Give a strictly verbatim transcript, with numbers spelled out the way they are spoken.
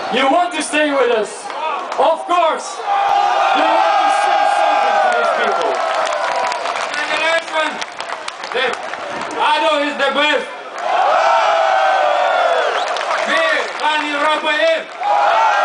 You want to stay with us? Of course! You want to say something to these people? Congratulations! Ado is the best! We, Pan Europe,